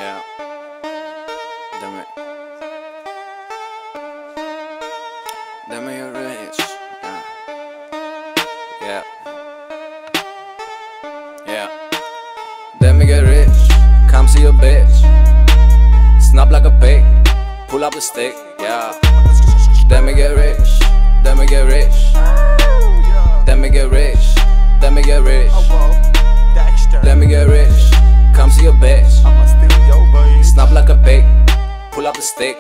Yeah. Let me get rich. Yeah. Yeah. Let me get rich. Come see your bitch. Snap like a pig. Pull up the stick. Yeah. Let me get rich. Let me get rich. Let me get rich. Let me get rich. Let me get rich. Come see your bitch. Snap like a pig. Pull up the stick.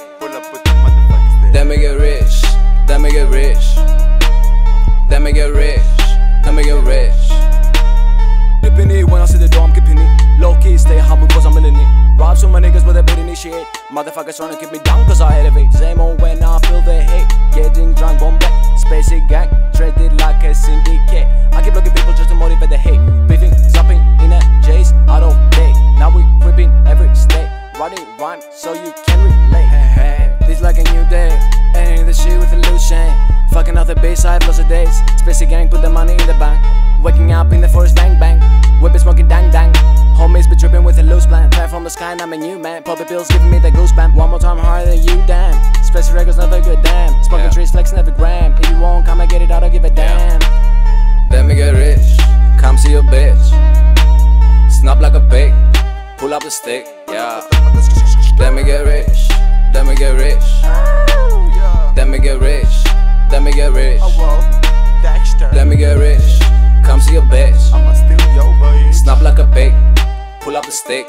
Let me get rich. Let me get rich. Let me get rich. Let me get rich. Dipping it when I see the door, I'm keeping it low key, stay humble cause I'm milling it. Rob some of my niggas with a bit initiate. Motherfuckers trying to keep me down cause I elevate. Same old when I feel the hate. Getting drunk, Bombay, Spacey gang, treated like a syndicate. I keep looking people just to motivate the hate. Beefing, jumping in a J's out of date. Now we whipping every state. Writing rhyme so you can relate. This like a new day. Ain't the shit with a loose chain. Fucking out the B-side, lots of days. Spacey gang, put the money in the bank. Waking up in the forest, bang bang. Whipping, smoking, dang dang. Homies be tripping with a loose plan. Plan from the sky and I'm a new man. Poppy pills giving me the goosebump. One more time harder than you, damn. Spacey records never good, damn. Smoking trees, flexing every gram. If you won't come and get it, I don't give a damn. Let me get rich. Come see your bitch. Snap like a pig. Pull up the stick. Yeah. Let me get rich. Let me get rich. Let me get rich. Let me get rich. Let me get rich. Come see your bitch. Snap like a pig. Pull up the stick.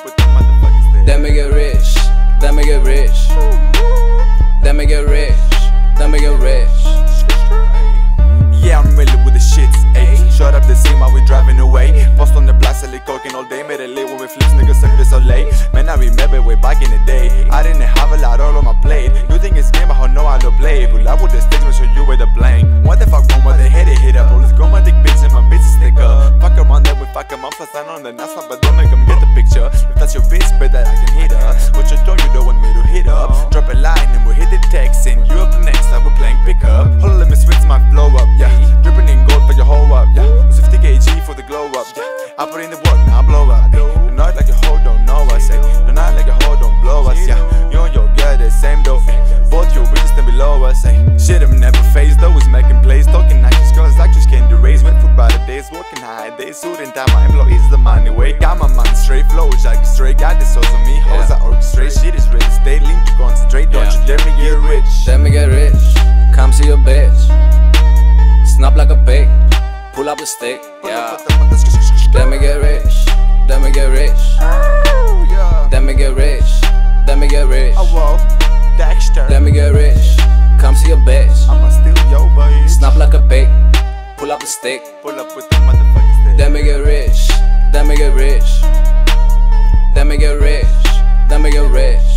Let me get rich. Let me get rich. Let me get rich. Let me get rich. Yeah, I'm really with the shits, ayy. Shut up the scene while we driving away. Post on the block, selling cocaine all day. Made it late when we flips, niggas suck this so late. Man, I remember way back in the day. I didn't have a lot all on my plate. You think it's game, but how know I don't play. Pull up with the stage, make sure you with the blank. What the fuck wrong with the head, it hit up. Always go my dick bitch and my bitch is stick up. Fuck around there, we fuck em up. Fast on the NASA, but don't make them get the picture. If that's your bitch, bet that I can hit her. What you don't, you don't want me to hit up. Drop a line and we'll hit the text. And you up next, like we're playing pickup. Hold on, let me switch my flow up, yeah. Dripping in gold for your hoe up, yeah. 50 kg for the glow up, yeah. I put in the work, now I blow up, yeah. The night like your hoe don't know us, eh. The night like your hoe don't blow us, yeah. You and your girl the same though, both your bitches stand below us, eh. Shit, I'm never phased, always making plays. Talking actors, girls, actors can't erase. Went for brighter days, working high days. Suit and tie, my employees the money way. Got my mind straight, flow, jacket straight. Got this souls on me, hoes, I orchestrate. Shit is real estate, lean to concentrate. Don't you dare me get rich. Let me get rich. Come see your bitch. Snap like a pig. Pull up the stick. Yeah. Let me get rich. Let me get rich. Let me get rich. Let me get rich. Let me get rich. Come see your bitch. Snap like a pig. Pull up the stick. Let me get rich. Let me get rich. Let me get rich. Let me get rich.